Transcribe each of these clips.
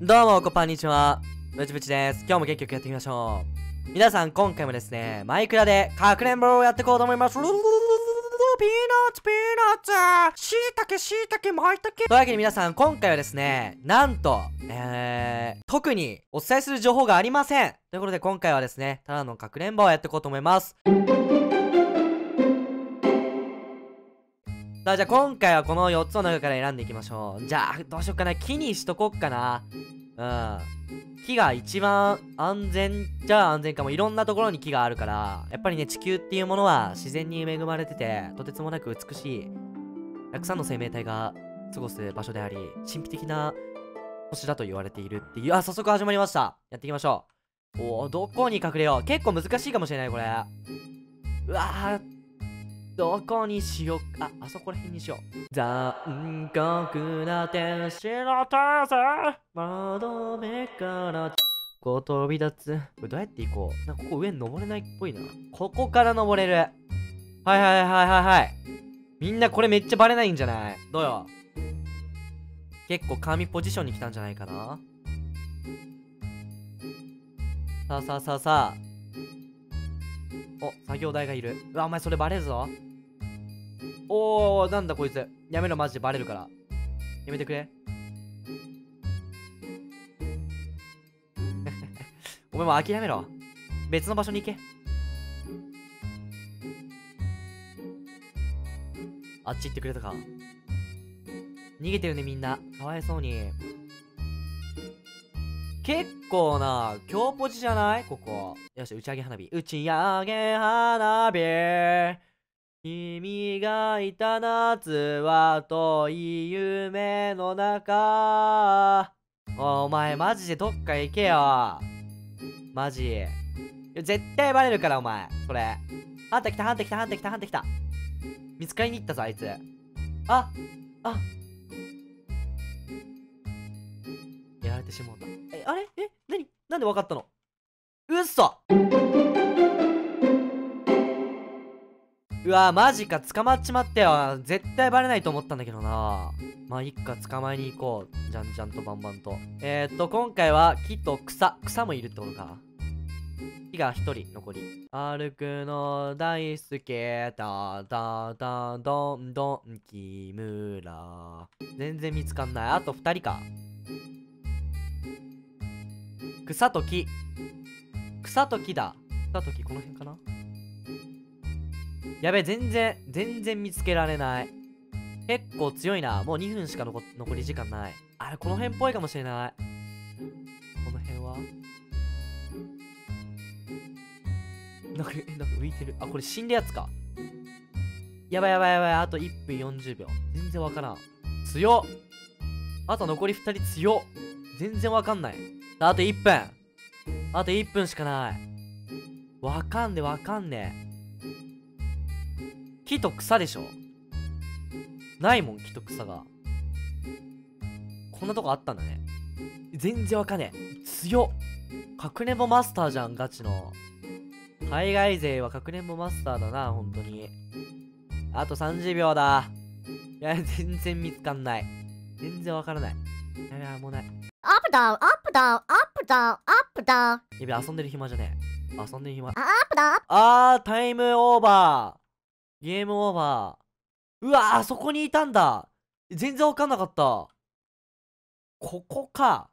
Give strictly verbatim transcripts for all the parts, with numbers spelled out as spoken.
どうもこんにちは、ブチブチです。今日も結局やっていきましょう。皆さん今回もですね、マイクラでかくれんぼをやっていこうと思います。ピーナッツピーナッツしいたけしいたけまいたけというわけで皆さん今回はですね、なんとえー、特にお伝えする情報がありませんということで、今回はですねただのかくれんぼをやっていこうと思います。さあ、じゃあ今回はこのよっつの中から選んでいきましょう。じゃあどうしよっかな。木にしとこっかな。うん木が一番安全じゃあ安全かも。いろんなところに木があるから、やっぱりね、地球っていうものは自然に恵まれてて、とてつもなく美しいたくさんの生命体が過ごす場所であり、神秘的な星だと言われているっていう。あ、早速始まりました。やっていきましょう。おお、どこに隠れよう。結構難しいかもしれないこれ。うわー、どこにしようか。あ、あそこら辺にしよう。残酷な天使の手勢、窓辺からこう飛び立つ。これどうやって行こう。なんかここ上に登れないっぽいな。ここから登れる。はいはいはいはいはい。みんなこれめっちゃバレないんじゃない？どうよ。結構神ポジションに来たんじゃないかな。さあさあさあさあ。お、作業台がいる。うわ、お前それバレるぞ。おー、なんだこいつ。やめろ、マジでバレるから。やめてくれ。お前もう諦めろ。別の場所に行け。あっち行ってくれたか。逃げてるね、みんな。かわいそうに。結構な、強ポジじゃないここ。よし、打ち上げ花火。打ち上げ花火。君がいた夏は遠い夢の中。お前マジでどっか行けよ。マジ。絶対バレるからお前。それ。ハンター来たハンター来たハンター来たハンター来た。見つかりに行ったぞあいつ。ああやられてしまった。え、あれえ何なんで分かったの？うっそうわマジか。捕まっちまったよ。絶対バレないと思ったんだけどな。まあいっか、捕まえに行こう。じゃんじゃんとバンバンと。えー、っと今回は木と草。草もいるってことか。木がひとり残り。歩くの大好き。だだだどんどん木村。全然見つかんない。あとふたりか。草と木。草と木だ。草と木この辺かな。やべえ、全然、全然見つけられない。結構強いな。もうにふんしか残残り時間ない。あれ、この辺っぽいかもしれない。この辺はなんか、え、なんか浮いてる。あ、これ死んだやつか。やばいやばいやばい。あといっぷんよんじゅうびょう。全然わからん。強っ。あと残りふたり強っ。全然わかんない。あといっぷん。あといっぷんしかない。わかんねわかんね木と草でしょ。ないもん、木と草が。こんなとこあったんだね。全然わかんねえ。強っ。かくれんぼマスターじゃん、ガチの。海外勢はかくれんぼマスターだな、ほんとに。あとさんじゅうびょうだ。いや、全然見つかんない。全然わからない。やべ、もうない。 アップダウン、アップダウン、アップダウン、アップダウン。 やべ、遊んでる暇じゃねえ。遊んでる暇。 アップダウン。 あー、タイムオーバー。ゲームオーバー。うわー、そこにいたんだ。全然わかんなかった。ここか。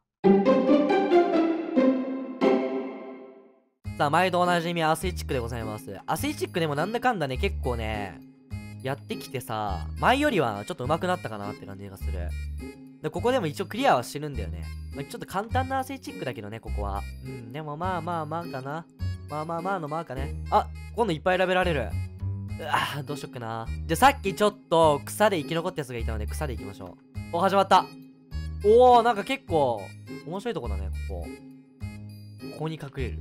さあ、毎度おなじみアスイチックでございます。アスイチックでもなんだかんだね、結構ね、やってきてさ、前よりはちょっと上手くなったかなって感じがする。で、ここでも一応クリアはしてるんだよね。まあ、ちょっと簡単なアスイチックだけどね、ここは。うん、でもまあまあまあかな。まあまあまあのまあかね。あ、今度いっぱい選べられる。うわぁ、どうしよっかな。じゃあさっきちょっと草で生き残ったやつがいたので草でいきましょう。お、始まった。おー、なんか結構面白いとこだね、ここ。ここに隠れる。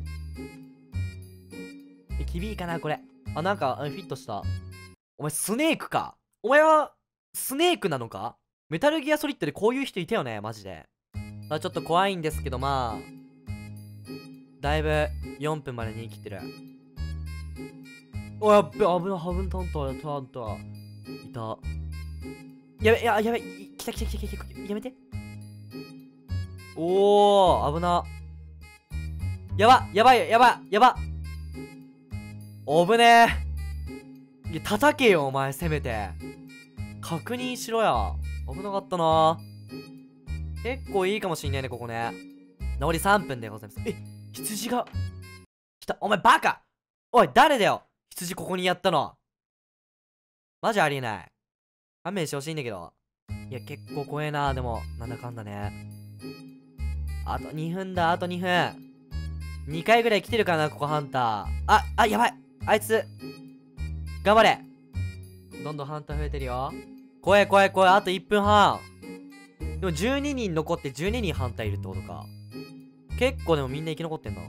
え、厳いいかな、これ。あ、なんか、フィットした。お前、スネークか。お前は、スネークなのか？メタルギアソリッドでこういう人いたよね、マジで。まあ、ちょっと怖いんですけど、まあ、だいぶよんぷんまでに生きてる。お、やっべ、危ない、危ない、たんた、たんた。いた。やべ、や、やべ、来た来た来た来た、やめて。 おー、危な。やば、やばい、やば、やば。おぶねえ。いや、叩けよ、お前、せめて。確認しろや。危なかったな。結構いいかもしんないね、ここね。残りさんぷんでございます。え、羊が来た。お前、バカ。おい、誰だよ。羊ここにやったの。マジありえない。勘弁してほしいんだけど。いや、結構怖えな。でも、なんだかんだね。あとにふんだ、あとにふん。にかいぐらい来てるかな、ここハンター。あ、あ、やばい。あいつ。頑張れ。どんどんハンター増えてるよ。怖い怖い怖い。あといっぷんはん。でもじゅうににん残ってじゅうににんハンターいるってことか。結構でもみんな生き残ってんな。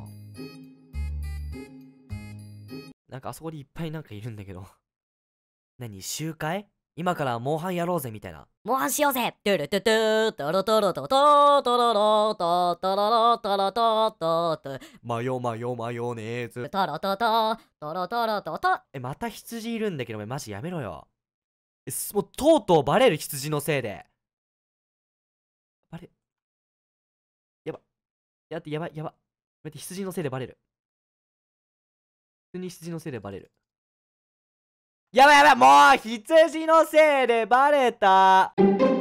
なんかあそこにいっぱいなんかいるんだけど。何、集会？今からモンハンやろうぜみたいな。 モンハンしようぜ。トゥルトゥトゥトロトロトトトロロトトロロトロトトトマヨマヨマヨネーズ。 トロトトトロトロトト。 え、また羊いるんだけど、お前マジやめろよ。え、もうとうとうバレる、羊のせいで。バレ、やば。やって、やばい、やば。待って、羊のせいでバレる。普通に羊のせいでバレる。やばいやばい、もう羊のせいでバレた。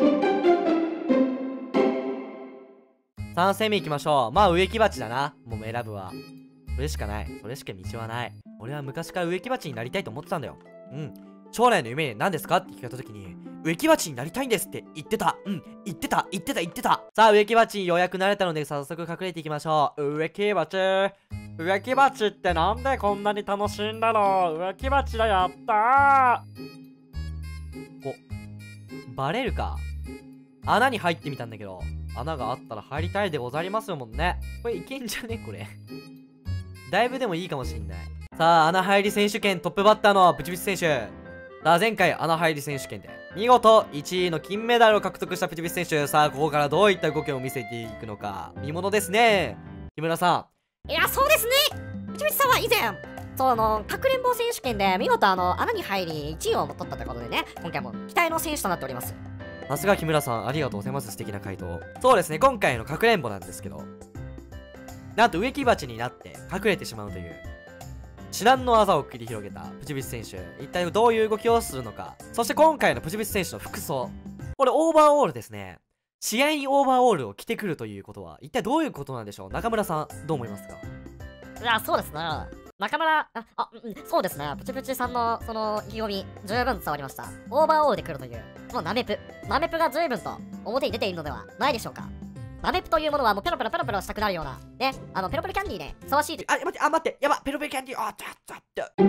さん戦目行きましょう。まあ植木鉢だな。もう選ぶは。それしかない。それしか道はない。俺は昔から植木鉢になりたいと思ってたんだよ。うん。将来の夢何ですかって聞かれた時に、植木鉢になりたいんですって言ってた。うん。言ってた。言ってた。言ってた。さあ、植木鉢にようやく慣れたので、早速隠れていきましょう。植木鉢。植木鉢ってなんでこんなに楽しいんだろう。植木鉢だ、やったー。こ、バレるか。穴に入ってみたんだけど、穴があったら入りたいでございますよもんね。これいけんじゃねこれ。だいぶでもいいかもしんない。さあ、穴入り選手権トップバッターのプチプチ選手。さあ、前回穴入り選手権で見事いちいの金メダルを獲得したプチプチ選手。さあ、ここからどういった動きを見せていくのか見ものですね。木村さいや、そうですね。プチプチさんは以前、そうあの、かくれんぼ選手権で見事あの、穴に入りいちいを取ったということでね、今回も期待の選手となっております。 ん、さすが木村さん、ありがとうございます。素敵な回答。そうですね、今回のかくれんぼなんですけど、なんと植木鉢になって隠れてしまうという至難の技を繰り広げたプチプチ選手。一体どういう動きをするのか。そして今回のプチプチ選手の服装、これオーバーオールですね。試合にオーバーオールを着てくるということは一体どういうことなんでしょう。中村さん、どう思いますか？ いや、そうですね。中村、あ、あ、うん、そうですね。プチプチさんのその意気込み、十分伝わりました。オーバーオールで来るという、このナメプ。ナメプが随分と表に出ているのではないでしょうか。ナメプというものはもうペロペロペロペロしたくなるような、ね、あの、ペロペロキャンディーね、ふさわしい。 あ、待って、あ、待って、やば、ペロペロキャンディー、あ、ちょっと、ちょっ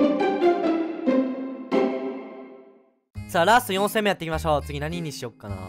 と。さあ、ラストよん戦目やっていきましょう。次何にしよっかな。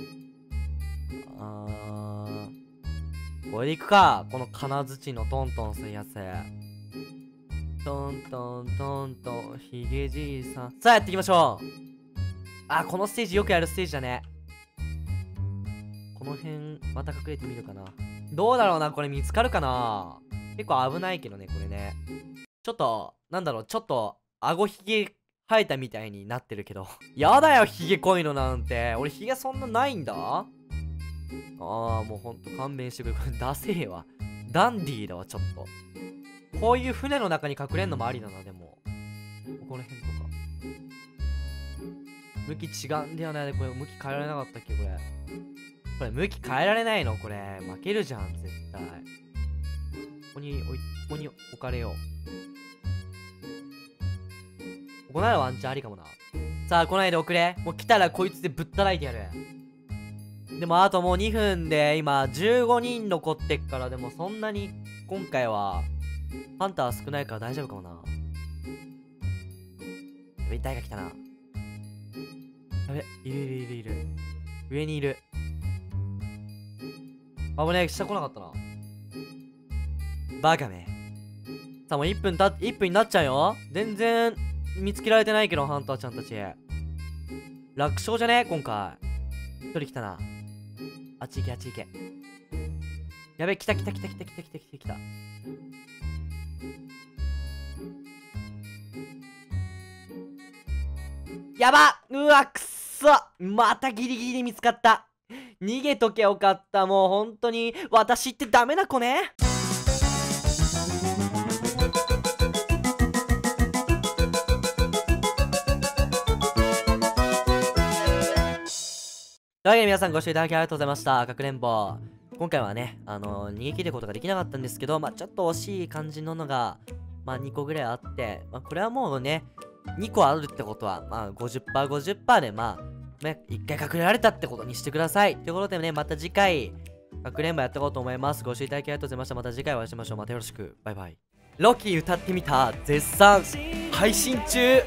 あー、これでいくか。この金槌のトントンするやつ。トントントントン、ヒゲじいさん。さあ、やっていきましょう。あ、このステージよくやるステージだね。この辺、また隠れてみるかな。どうだろうな、これ見つかるかな。結構危ないけどね、これね。ちょっと、なんだろう、ちょっと、顎ひげ生えたみたいになってるけど。やだよ、ひげ濃いのなんて。俺、ひげそんなないんだ。あー、もうほんと勘弁してくれ。これ、ダセーわ。ダンディーだわ、ちょっと。こういう船の中に隠れんのもありだな、でも。この辺とか。向き違うんだよね。これ、向き変えられなかったっけ、これ。これ、向き変えられないのこれ。負けるじゃん、絶対。ここに置い、ここに置かれよう。ここならワンチャンありかもな。さあ、来ないでおくれ。もう来たらこいつでぶったらいてやる。でもあともうにふんで今じゅうごにん残ってっから、でもそんなに今回はハンター少ないから大丈夫かもな。やべ、誰が来たな。やべ、いるいるいるいる。上にいる。あぶねえ、下来なかったな。バカめ。さあもういっぷんたっ、いっぷんになっちゃうよ。全然見つけられてないけど、ハンターちゃんたち。楽勝じゃね今回。一人来たな。あっち行け、あっち行け。やべ、来た来た来た来た来た来た来た来た。やば、うわ、くっそ、またギリギリ見つかった。 逃げとけよかった。もう本当に私ってダメな子ね。というわけで皆さんご視聴いただきありがとうございました。かくれんぼ。今回はね、あのー、逃げ切ることができなかったんですけど、まあ、ちょっと惜しい感じののが、まあ、にこぐらいあって、まあ、これはもうね、にこあるってことは、まあ、ごじゅっパーセント、ごじゅっパーセント で、まあ、ね、いっかい隠れられたってことにしてください。ということでね、また次回、かくれんぼやっていこうと思います。ご視聴いただきありがとうございました。また次回お会いしましょう。またよろしく。バイバイ。ロキ歌ってみた、絶賛、配信中。